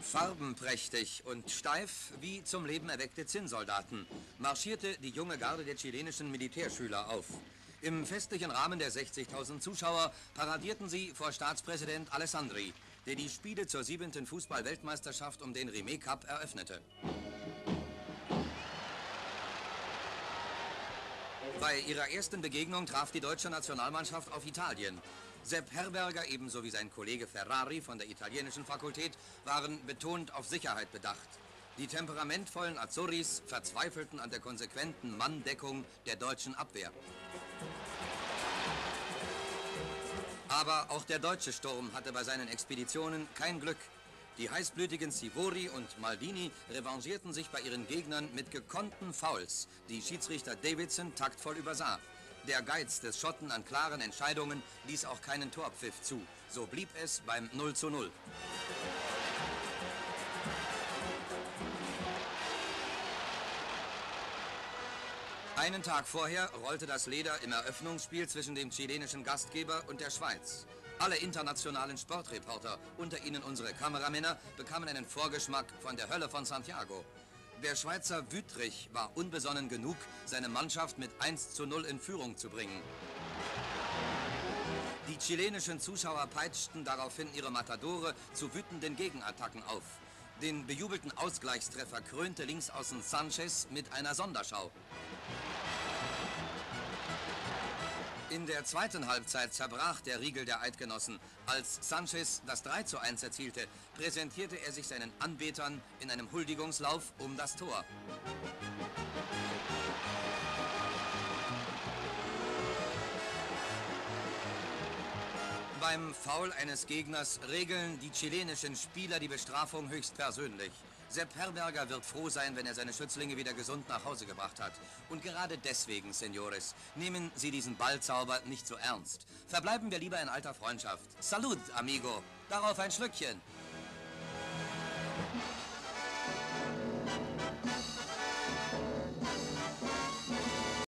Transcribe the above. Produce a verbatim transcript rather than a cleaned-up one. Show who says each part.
Speaker 1: Farbenprächtig und steif wie zum Leben erweckte Zinnsoldaten marschierte die junge Garde der chilenischen Militärschüler auf. Im festlichen Rahmen der sechzigtausend Zuschauer paradierten sie vor Staatspräsident Alessandri, der die Spiele zur siebenten Fußball-Weltmeisterschaft um den Rimet Cup eröffnete. Bei ihrer ersten Begegnung traf die deutsche Nationalmannschaft auf Italien. Sepp Herberger ebenso wie sein Kollege Ferrari von der italienischen Fakultät waren betont auf Sicherheit bedacht. Die temperamentvollen Azuris verzweifelten an der konsequenten Manndeckung der deutschen Abwehr. Aber auch der deutsche Sturm hatte bei seinen Expeditionen kein Glück. Die heißblütigen Sivori und Maldini revanchierten sich bei ihren Gegnern mit gekonnten Fouls, die Schiedsrichter Davidson taktvoll übersah. Der Geiz des Schotten an klaren Entscheidungen ließ auch keinen Torpfiff zu. So blieb es beim null zu null. Einen Tag vorher rollte das Leder im Eröffnungsspiel zwischen dem chilenischen Gastgeber und der Schweiz. Alle internationalen Sportreporter, unter ihnen unsere Kameramänner, bekamen einen Vorgeschmack von der Hölle von Santiago. Der Schweizer Wüttrich war unbesonnen genug, seine Mannschaft mit eins zu null in Führung zu bringen. Die chilenischen Zuschauer peitschten daraufhin ihre Matadore zu wütenden Gegenattacken auf. Den bejubelten Ausgleichstreffer krönte Linksaußen Sanchez mit einer Sonderschau. In der zweiten Halbzeit zerbrach der Riegel der Eidgenossen. Als Sanchez das drei zu eins erzielte, präsentierte er sich seinen Anbetern in einem Huldigungslauf um das Tor. Beim Foul eines Gegners regeln die chilenischen Spieler die Bestrafung höchstpersönlich. Sepp Herberger wird froh sein, wenn er seine Schützlinge wieder gesund nach Hause gebracht hat. Und gerade deswegen, Senores, nehmen Sie diesen Ballzauber nicht so ernst. Verbleiben wir lieber in alter Freundschaft. Salud, amigo. Darauf ein Schlückchen.